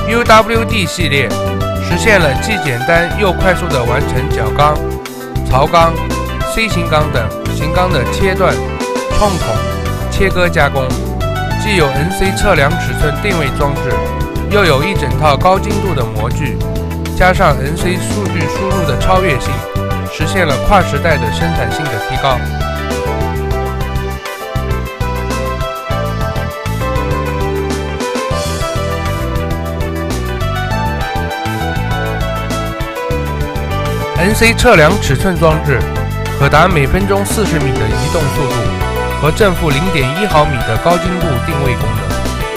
UWD 系列实现了既简单又快速地完成角钢、槽钢、C 型钢等型钢的切断、创孔、切割加工，既有 NC 测量尺寸定位装置，又有一整套高精度的模具，加上 NC 数据输入的超越性，实现了跨时代的生产性的提高。NC 测量尺寸装置可达每分钟40米的移动速度和正负 0.1 毫米的高精度定位功能。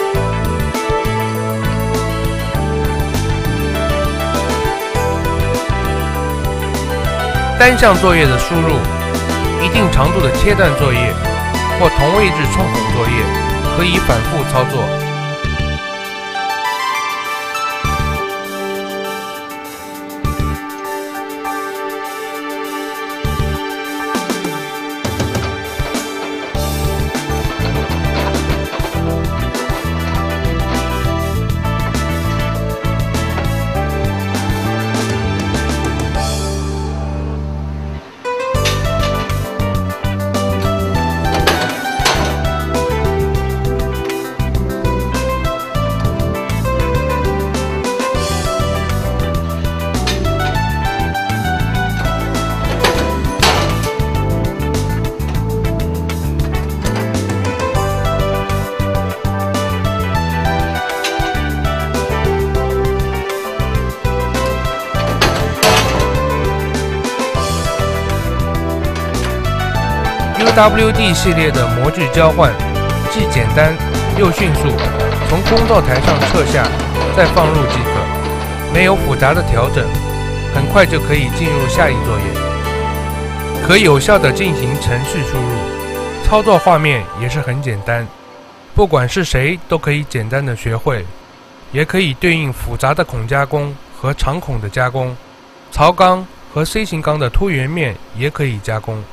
单项作业的输入、一定长度的切断作业或同位置冲孔作业可以反复操作。UWD 系列的模具交换既简单又迅速，从工作台上撤下再放入即可，没有复杂的调整，很快就可以进入下一作业，可有效地进行程序输入，操作画面也是很简单，不管是谁都可以简单的学会，也可以对应复杂的孔加工和长孔的加工，槽钢和 C 型钢的凸圆面也可以加工。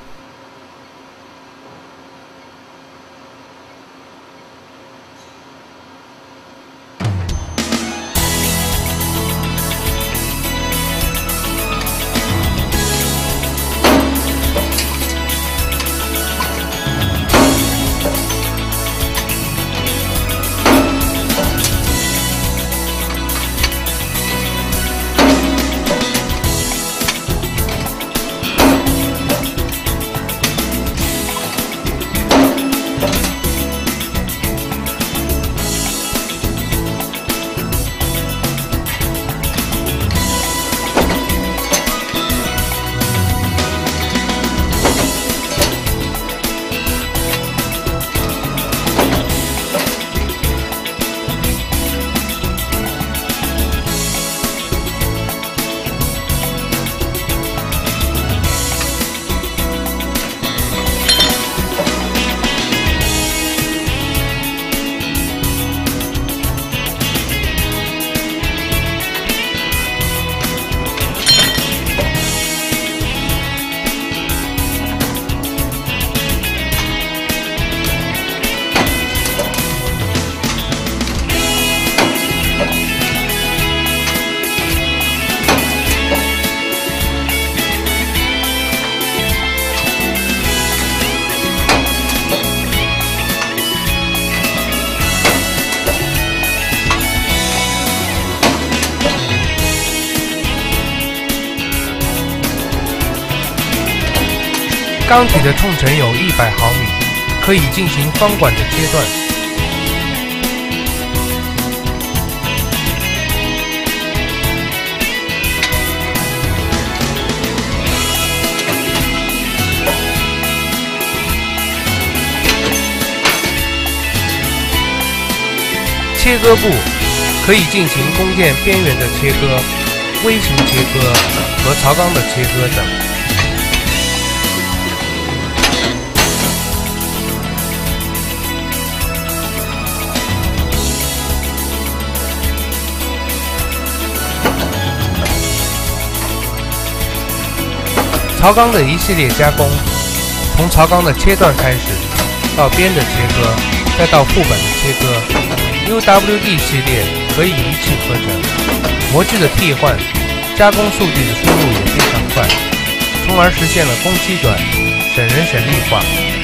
钢体的冲程有100毫米，可以进行方管的切断。切割部可以进行工件边缘的切割、微型切割和槽钢的切割等。槽钢的一系列加工，从槽钢的切断开始，到边的切割，再到副本的切割。UWD 系列可可以一气呵成。模具的替换、加工速递的输入也非常快，从而实现了工期短、省人省力化。